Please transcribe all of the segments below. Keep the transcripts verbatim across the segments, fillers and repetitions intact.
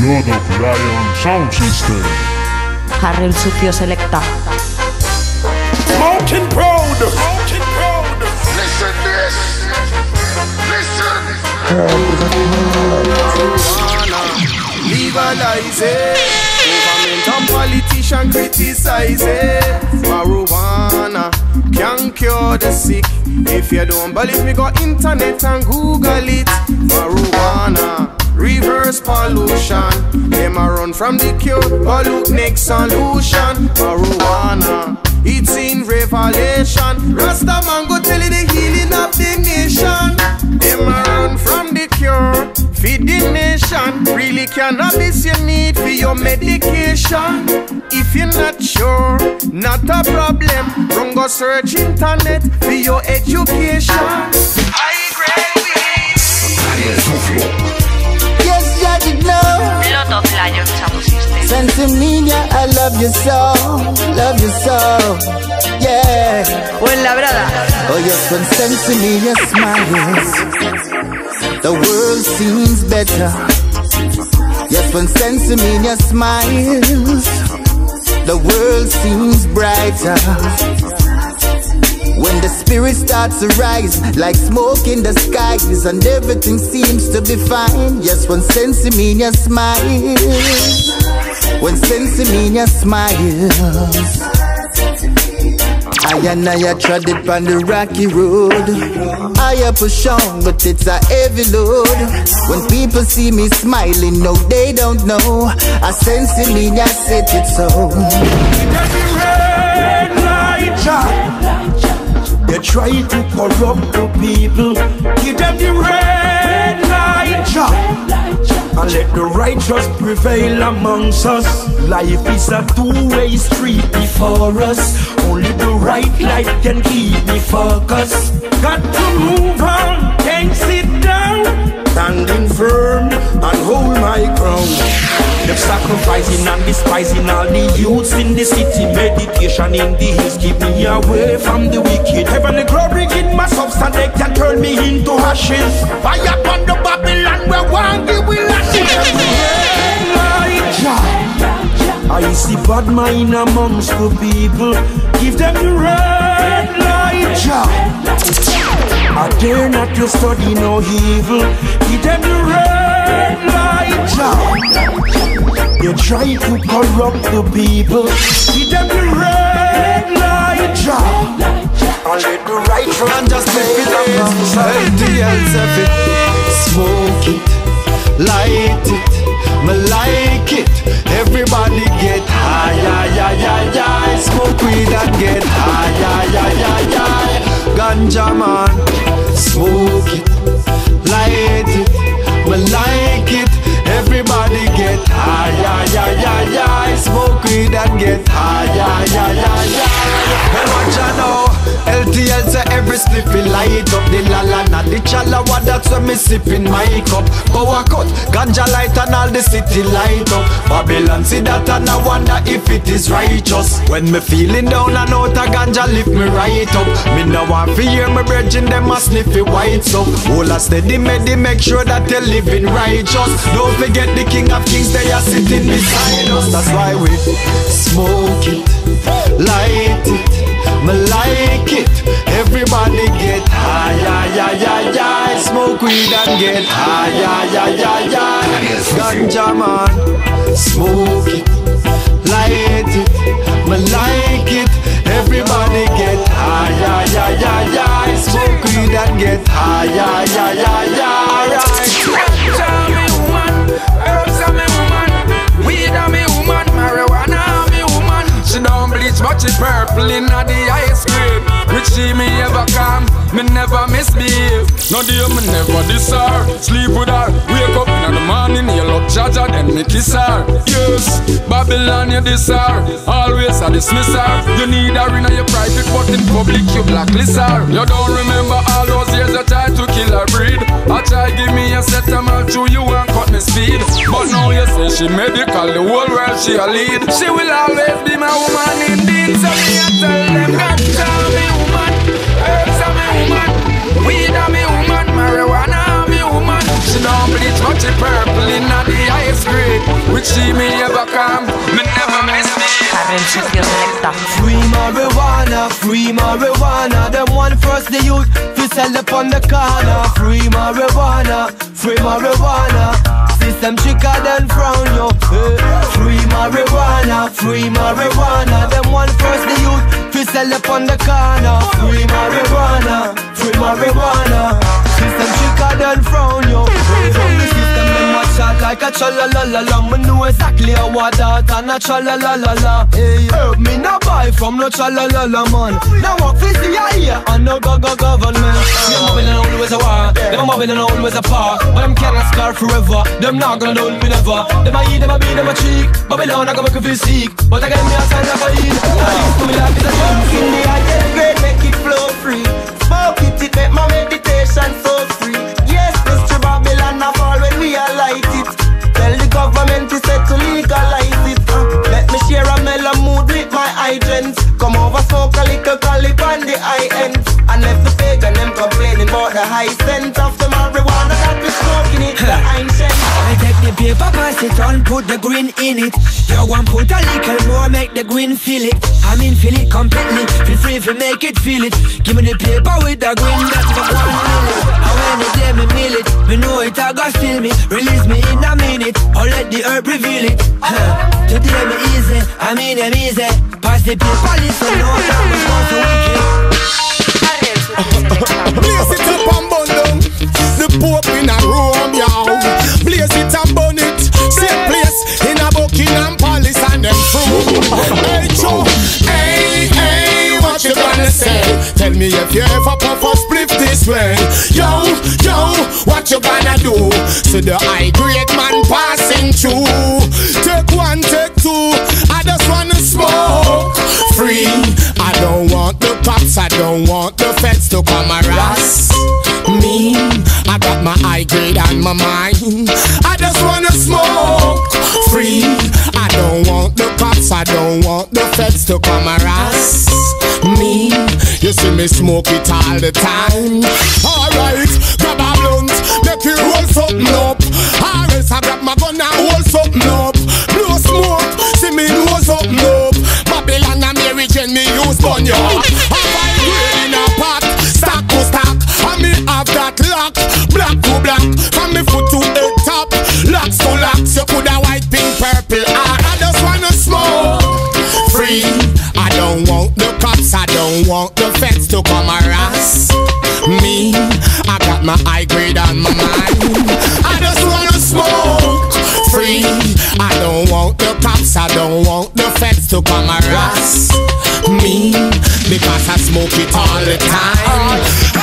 Blood of Lion Sound System. Harry el sucio selecta. Mountain Proud. Mountain Proud. Listen this. Listen. Legalize it. Government and politician criticize it. Marijuana can cure the sick. If you don't believe me, go internet and Google it. Marijuana reverse pollution. Them a run from the cure, but look next solution. Marijuana, it's in revelation. Rasta man go tell you the healing of the nation. Them a run from the cure, feed the nation. Really cannabis you need for your medication. If you're not sure, not a problem. Run go search internet for your education. High grade weed. Yes, yeah, you know. Blood of Lion Sound System. Sensimilia, I love you so, love you so, yeah. Buen labrada. Oh yes, when Sensimilia smiles, the world seems better. Yes, when Sensimilia smiles, the world seems brighter. When the spirit starts to rise, like smoke in the skies, and everything seems to be fine. Yes, when Sensimilia smiles, when Sensimilia smiles, I and I trod it on the rocky road. I push on, but it's a heavy load. When people see me smiling, no, they don't know. I Sensimilia set it so. They try to corrupt the people. Give them the red light, and let the righteous prevail amongst us. Life is a two-way street before us. Only the right light can keep me focused. Got to move on, can't sit down. Standing firm and hold my ground. They're sacrificing and despising all the youths in the city. Meditation in the hills keep me away from the wicked. Heavenly glory in my substance, they can turn me into ashes. Fire upon the Babylon where one give will ashes. I see bad mind amongst the people. Give them the red light. I dare not to study no evil. Give them the red light. They try to corrupt the people. Give them the red light. And let the right run just make it up. Healthy and safe. Smoke it, light it, me like it. Everybody get high, high, high, high, high. Smoke weed and get high, high, high, high, high. Ganja man, smoke it, light it, me like it. Everybody get high, high, high, high, high. Smoke weed and get high, high, high, high, high. And watch ya know, L T L say every sniffy light up the lalana, the chalawa, that's when me sipping my cup. Power cut, ganja light and all the city light up. Babylon see that and I wonder if it is righteous. When me feeling down and out a ganja lift me right up. Me no want to hear me brethren them a sniffy white up. Hold a steady medi, make sure that you're living righteous. Don't forget the King of Kings, they are sitting beside us. That's why we smoke it, light it, me like it. Everybody get high, high, high, high, high. Smoke weed and get high, high, high, high, high. Ganja man, smoke it, light it, me like it. Everybody get high, high, high, high, high. Smoke weed and get high, high, high, high, high. Alright. Tell me woman, herbs are me woman, weed are me woman, marijuana are me woman. She don't bleach but she purple in the ice cream. Which she me ever come, me never misbehave. No dear me never diss her, sleep with her, wake up in the morning, you look Jaja, then me kiss her. Yes, Babylon you diss her, always I dismiss her. You need her in your private but in public you blacklist her. You don't remember all those years I tried to kill her breed. I try give me a set of mouth to you and cut me speed. But now you say she medical, the whole world she a lead. She will always be my woman indeed. So me I tell them, God tell me woman, herbs are me woman, weed are me woman, marijuana are me woman. She don't bleach but she purple in the ice cream. which she me ever come. Me never miss me. Harry el sucio selecta. Free marijuana, free marijuana. Them one first the youth fi sell up on the corner. Free marijuana, free marijuana. System chicker than frown yo. Hey. Free marijuana, free marijuana. Them one first the youth fi sell up on the corner. Free marijuana, free marijuana. System chicker than frown yo. Hey. From the system them a chat like a cha-la-la-la-la. Me know exactly how what that and a cha-la-la-la-la. Hey, help me now buy from no cha-la-la-la man. Now walk for C I A and no go-go government. Them mobbing and always a war, them mobbing and always a par. But them cannot scar forever, them not gonna do me never. Them a eat, them a beat, them a cheek. Babylon I go make you feel sick, but again me a sign of a eat. To me like it's a joke. In the eye get great, make it flow free. Smoke it, it make my meditation so free. Yes, Mister Babylon a fall when we a light it. Tell the government to set to legalize it. uh, Let me share a mellow mood with my hydrants. Come over, smoke a little calip on the high end. And left the pagan them complaining about the high scent of the marijuana that we smoking it, the ancient. I take the paper, pass it on, put the green in it. You want put a little more, make the green feel it. I mean feel it completely, feel free to make it feel it. Give me the paper with the green, that's my one minute. And when the day me meal it, me know it I got still me. Release me in a minute, or let the herb reveal it. huh. Today me easy, I mean I'm easy. Pass the paper, listen, no time is going to wicked. Blaze it up and burn down the Pope in a Rome, y'all. Blaze it and burn it. Same place in a Buckingham Palace and them fruit. Hey Joe, hey, hey, what you gonna say? Tell me if you ever puff a spliff this way. Yo, yo, what you gonna do? So the high grade man passing through. Take one, take two. I just wanna smoke free. I don't want the cops, I don't want the feds to come harass me. I got my high grade on my mind. I just wanna smoke free. I don't want the cops, I don't want the feds to come harass me. You see me smoke it all the time. Alright, grab a blunt, make you roll something up. Or else I grab my gun and hold something up. Blow smoke, see me blow something up. Babylon and Mary Jane, me use gun ya. Have I grade in a pot, stack to stack. And me have that lock, black to black. From me foot to head top, locks to locks. You coulda white, pink, purple. I, I just wanna smoke free. I don't want the cops, I don't want the feds to come harass me. I got my high grade on my mind. I just wanna smoke free. I don't want the cops, I don't want the feds to come harass me. Because I smoke it all the time.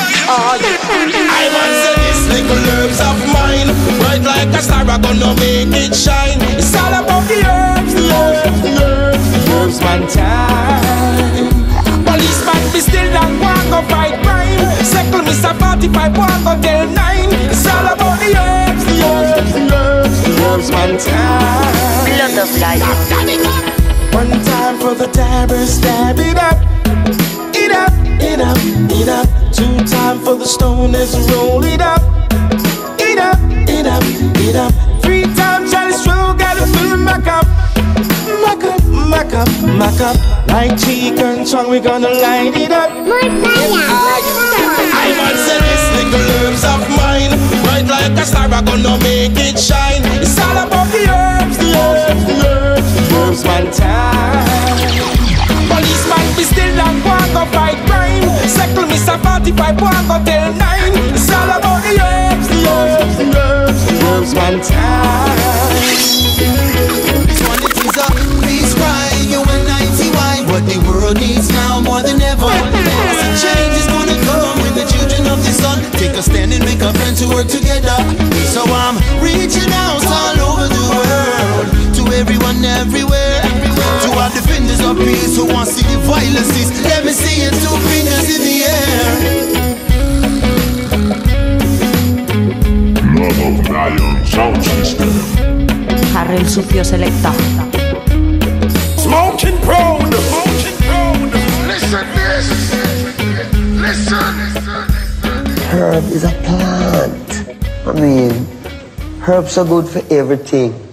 I want to say this little herbs of mine, bright like a star, I'm gonna make it shine. It's all about the herbs, the herbs, the herbs, the herbs, man time. Policeman be still not want go fight crime. Second Mister forty-five want go tell nine. It's all about the herbs, the herbs, the herbs, the herbs, man time. Blood of lion. One time for the dabbers, stab it up, it up, it up, it up. Two time for the stoners, roll it up, it up, it up, it up. Three times Charlie Stroh, gotta fill him back up, back up, back up, back up. Like chicken song, we gonna light it up. I want to say this little herbs of mine, bright like a star, I'm gonna make it shine. It's all about the herbs, the herbs, the herbs, the herbs, man time. Policeman be still and want go fight crime. Second Mister forty-five want go tell nine. It's all about the herbs, the herbs, the herbs, the herbs, man time. Qualities of peace, crying, you and ninety why. What the world needs now more than ever. Some change is gonna come when the children of the sun take a stand and make a plan to work together. So I'm reaching out all over the world, to everyone everywhere, to our defenders of peace who want to see the violence cease. Let me see your two fingers in the air. Blood of lion sound system. Harry el sucio selecta. Smoking prone, smoking prone. Listen this. Listen. Herb is a plant. I mean, herbs are good for everything.